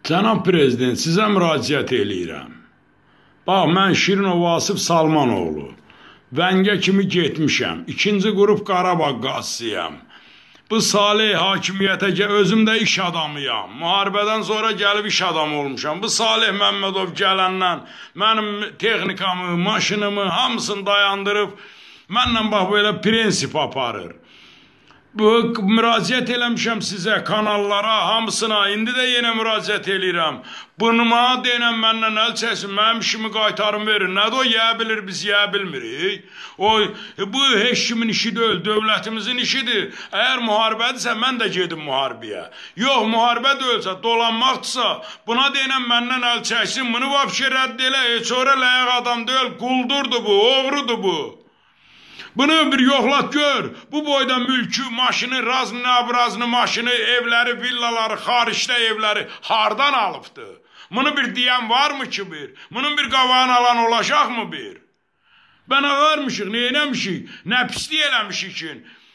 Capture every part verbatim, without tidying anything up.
Cənab Prezident, sizə müraciət eləyirəm. Bax, mən Şirinov Vasif Salmanoğlu. Vəngə kimi getmişəm. İkinci qrup Qarabağ qazısıyam. Bu Salih hakimiyyətə özüm də iş adamıyam. Müharibədən sonra gəlib iş adamı olmuşam. Bu Salih Məmmədov gələndən mənim texnikamı, maşınımı hamısını dayandırıb mənlə bax belə prinsip aparır. Bu, müraciət eləmişəm sizə, kanallara, hamısına, indi də yenə müraciət eləyirəm. Bunuma deyən məndən əl çəksin, mənim işimi qaytarım verir. Nədir o, yeyə bilir, biz yeyə bilmirik. O, bu heç kimin işi deyil, dövlətimizin işidir. Əgər müharibədirsə, mən də gedim müharibəyə. Yox, müharibə deyilsə, dolanmaqdırsa, buna deyən məndən əl çəksin, bunu vəbşə rədd elə, heç oraya ləyək adam deyil, quldurdur bu, oğrudur bu. Bunu bir yoxlat gör, bu boyda mülkü, maşını, razını, abrazını, maşını, evləri, villaları, xaricdə evləri hardan alıbdı? Bunu bir deyən var mı ki bir? Bunun bir qavağını alan olacaq mı bir? Ben ağarmışıq, nə eləmişik, nə pislik eləmişik ki?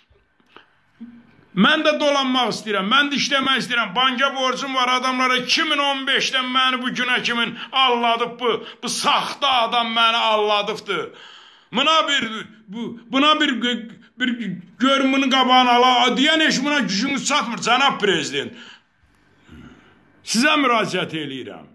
Mən də dolanmaq istəyirəm, mən də işləmək istəyirəm. Banka borcum var adamlara, iki min on beşdən məni bu günə kimin alladıb bu, bu saxta adam məni alladıbdı. Buna bir, bu, buna bir, bir görün bunun qabağını ala, deyən heç buna gücümüz çatmır, cənab prezident. Sizə müraciət eləyirəm.